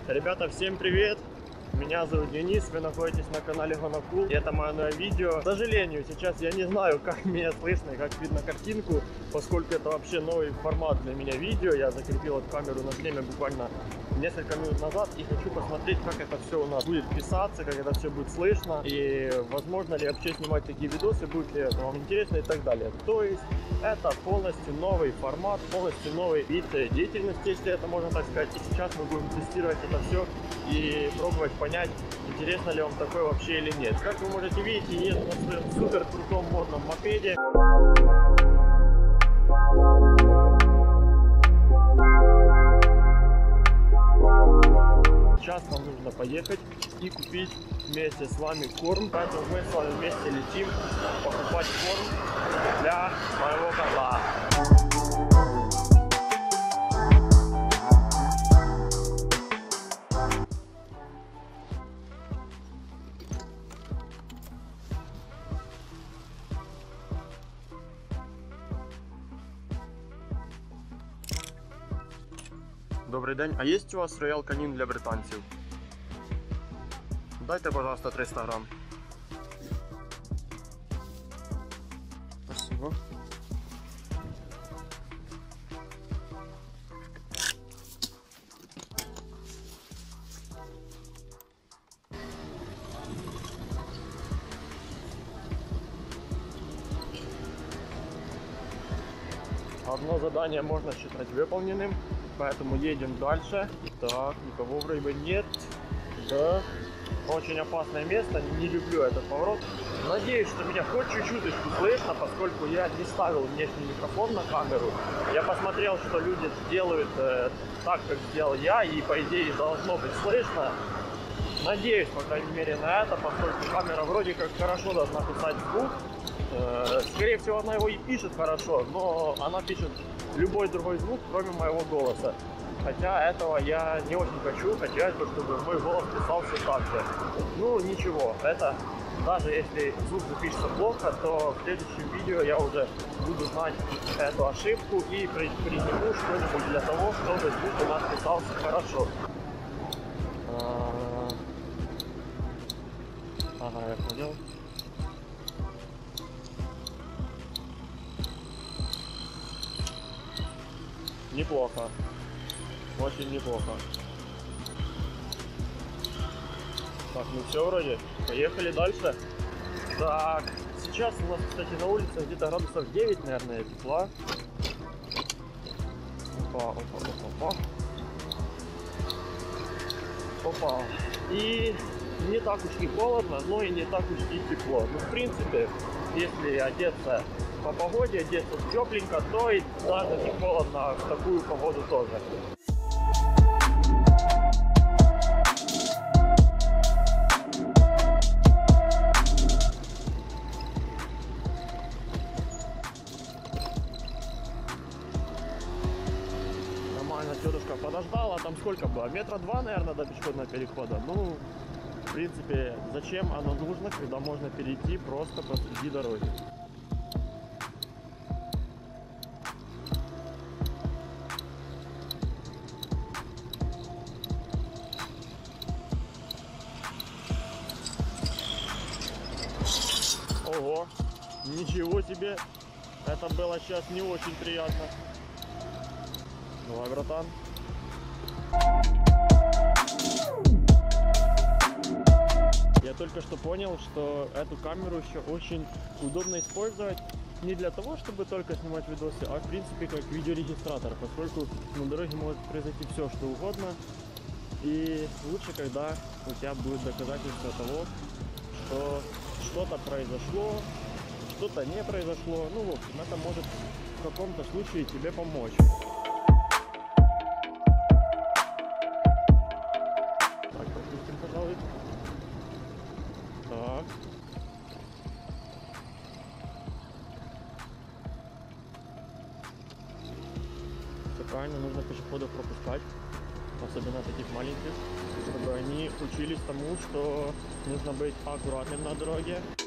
Ребята, всем привет! Меня зовут Денис, вы находитесь на канале Gonakul. Это мое новое видео. К сожалению, сейчас я не знаю, как меня слышно и как видно картинку, поскольку это вообще новый формат для меня видео. Я закрепил эту камеру на шлеме буквально несколько минут назад и хочу посмотреть, как это все у нас будет писаться, как это все будет слышно и возможно ли вообще снимать такие видосы, будет ли это вам интересно и так далее. То есть это полностью новый формат, полностью новый вид деятельности, если это можно так сказать. И сейчас мы будем тестировать это все и пробовать понять, интересно ли вам такое вообще или нет. Как вы можете видеть, я еду на своем супер крутом модном мопеде. Сейчас нам нужно поехать и купить вместе с вами корм. Поэтому мы с вами вместе летим покупать корм для моего кота. Добрий день, а є у вас роял канін для британців? Дайте, пожалуйста, 300 грамм. Спасибо. Одно задание можно считать выполненным. Поэтому едем дальше. Так, никого вроде нет. Да. Очень опасное место. Не люблю этот поворот. Надеюсь, что меня хоть чуть-чуть слышно, поскольку я не ставил внешний микрофон на камеру. Я посмотрел, что люди делают так, как сделал я, и по идее должно быть слышно. Надеюсь, по крайней мере, на это, поскольку камера вроде как хорошо должна писать звук. Скорее всего, она его и пишет хорошо, но она пишет любой другой звук, кроме моего голоса. Хотя этого я не очень хочу, хотелось бы, чтобы мой голос писался так же. Ну ничего, это даже если звук запишется плохо, то в следующем видео я уже буду знать эту ошибку и приниму что-нибудь для того, чтобы звук у нас писался хорошо. Ага, я понял. Неплохо. Очень неплохо. Так, ну все вроде. Поехали дальше. Так, сейчас у нас, кстати, на улице где-то градусов 9, наверное, тепла. Опа, опа, опа, опа. Опа. И не так уж и холодно, но и не так уж и тепло. Ну, в принципе, если одеться по погоде, одеться тепленько, то и даже не холодно в такую погоду тоже. Нормально тетушка подождала, там сколько было? Метра 2, наверное, до пешеходного перехода. Ну, в принципе, зачем оно нужно, когда можно перейти просто посреди дороги? Ого, ничего себе, это было сейчас не очень приятно. Давай, братан. Я только что понял, что эту камеру еще очень удобно использовать не для того, чтобы только снимать видосы, а в принципе как видеорегистратор, поскольку на дороге может произойти все, что угодно. И лучше, когда у тебя будет доказательство того, что что-то произошло, что-то не произошло. Ну, в общем, это может в каком-то случае тебе помочь. Так, пропустим, пожалуй. Так. Все правильно, нужно пешеходов пропускать, особенно таких маленьких, чтобы они учились тому, что нужно быть аккуратным на дороге.